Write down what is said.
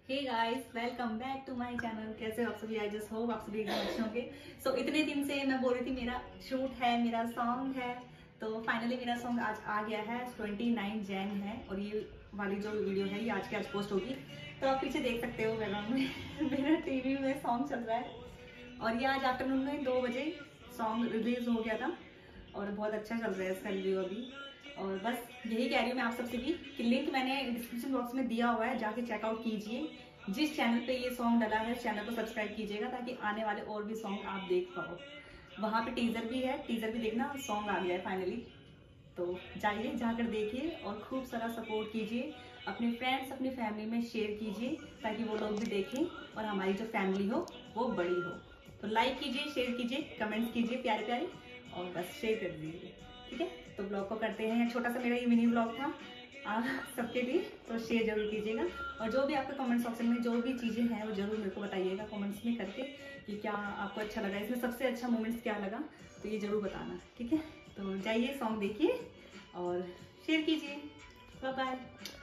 Hey guys, welcome back to my channel. कैसे हो आप सभी? आई जस्ट होप आप सभी एकदम अच्छे होंगे। सो इतने दिन से मैं बोल रही थी मेरा शूट है, मेरा सॉन्ग है, तो फाइनली मेरा सॉन्ग आज आ गया है। 29 जैन है और ये वाली जो वीडियो है ये आज के आज पोस्ट होगी। तो आप पीछे देख सकते हो बैकग्राउंड में मेरा टीवी में सॉन्ग चल रहा है और ये आज आफ्टरनून में 2 बजे सॉन्ग रिलीज हो गया था और बहुत अच्छा चल रहा है इसका रिव्यू अभी। और बस यही कह रही हूँ मैं आप सबसे भी कि लिंक मैंने डिस्क्रिप्शन बॉक्स में दिया हुआ है, जाके चेकआउट कीजिए। जिस चैनल पे ये सॉन्ग डला है उस चैनल को सब्सक्राइब कीजिएगा ताकि आने वाले और भी सॉन्ग आप देख पाओ। वहाँ पे टीजर भी है, टीजर भी देखना। सॉन्ग आ गया है फाइनली, तो जाइए जाकर देखिए और खूब सारा सपोर्ट कीजिए। अपने फ्रेंड्स अपनी फैमिली में शेयर कीजिए ताकि वो लोग भी देखें और हमारी जो फैमिली हो वो बड़ी हो। तो लाइक कीजिए, शेयर कीजिए, कमेंट्स कीजिए प्यारे प्यारे और बस शेयर कर दीजिए। ठीक है, तो ब्लॉग को करते हैं। छोटा सा मेरा ये मिनी ब्लॉग था सबके लिए, तो शेयर जरूर कीजिएगा। और जो भी आपके कमेंट सेक्शन में जो भी चीज़ें हैं वो जरूर मेरे को बताइएगा कमेंट्स में करके कि क्या आपको अच्छा लगा, इसमें सबसे अच्छा मोमेंट्स क्या लगा, तो ये जरूर बताना। ठीक है, तो जाइए सॉन्ग देखिए और शेयर कीजिए। Bye bye.